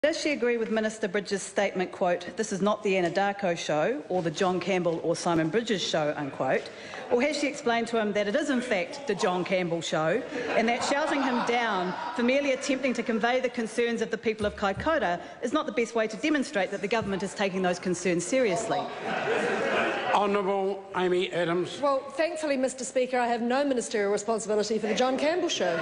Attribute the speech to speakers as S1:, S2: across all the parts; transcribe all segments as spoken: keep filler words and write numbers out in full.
S1: Does she agree with Minister Bridges' statement, quote, "This is not the Anadarko show or the John Campbell or Simon Bridges show," unquote? Or has she explained to him that it is in fact the John Campbell show and that shouting him down for merely attempting to convey the concerns of the people of Kaikoura is not the best way to demonstrate that the government is taking those concerns seriously?
S2: Honourable Amy Adams.
S3: Well, thankfully, Mister Speaker, I have no ministerial responsibility for the John Campbell show.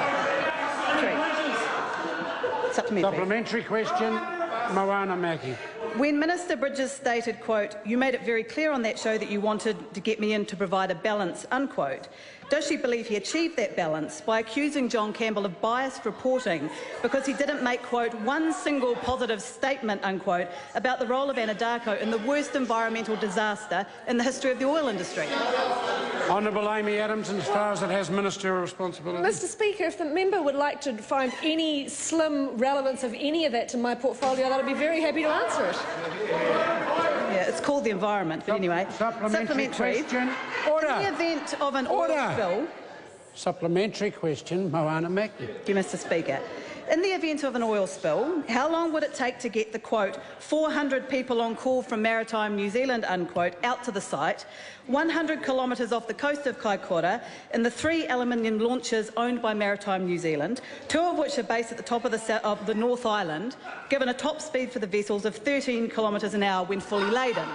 S1: Supplementary.
S2: Supplementary question, Moana Mackie.
S1: When Minister Bridges stated, quote, "You made it very clear on that show that you wanted to get me in to provide a balance," unquote, does she believe he achieved that balance by accusing John Campbell of biased reporting because he didn't make, quote, "one single positive statement," unquote, about the role of Anadarko in the worst environmental disaster in the history of the oil industry?
S2: Honourable Amy Adams, as far as it has ministerial responsibility.
S3: Mister Speaker, if the member would like to find any slim relevance of any of that to my portfolio, I'd be very happy to answer it.
S1: Yeah, it's called the environment, but anyway.
S2: Supplementary, supplementary question. Order.
S1: In the event of an
S2: Order.
S1: oil spill...
S2: Supplementary question, Moana Mackie.
S1: Thank you, Mister Speaker. In the event of an oil spill, how long would it take to get the, quote, four hundred people on call from Maritime New Zealand, unquote, out to the site, one hundred kilometres off the coast of Kaikoura, in the three aluminium launchers owned by Maritime New Zealand, two of which are based at the top of the, of the North Island, given a top speed for the vessels of thirteen kilometres an hour when fully laden?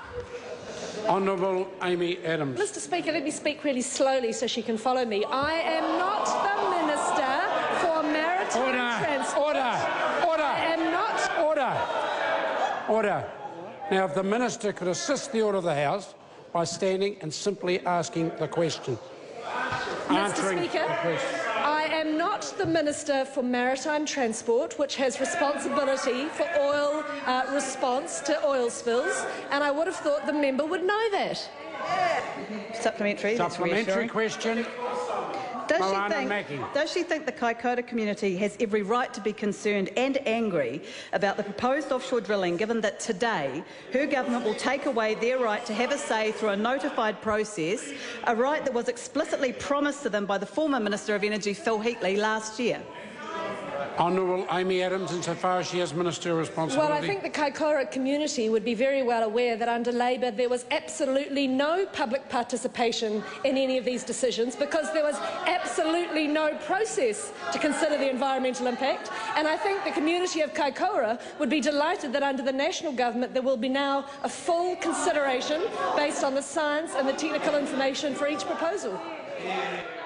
S2: Honourable Amy Adams.
S3: Mister Speaker, let me speak really slowly so she can follow me. I am not the Minister for Maritime
S2: Order.
S3: Transport.
S2: Order. Order.
S3: I am not.
S2: Order. Order. Now, if the Minister could assist the order of the House by standing and simply asking the question.
S3: Mister Speaker, I am not the Minister for Maritime Transport, which has responsibility for oil uh, response to oil spills, and I would have thought the member would know that.
S1: Supplementary.
S2: Supplementary question.
S1: Does she,
S2: Moana
S1: think,
S2: Mackie.
S1: does she think the Kaikoura community has every right to be concerned and angry about the proposed offshore drilling, given that today her government will take away their right to have a say through a notified process, a right that was explicitly promised to them by the former Minister of Energy, Phil Heatley, last year?
S2: Honourable Amy Adams, insofar as she has ministerial responsibility.
S3: Well, I think the Kaikoura community would be very well aware that under Labor there was absolutely no public participation in any of these decisions because there was absolutely no process to consider the environmental impact. And I think the community of Kaikoura would be delighted that under the national government there will be now a full consideration based on the science and the technical information for each proposal.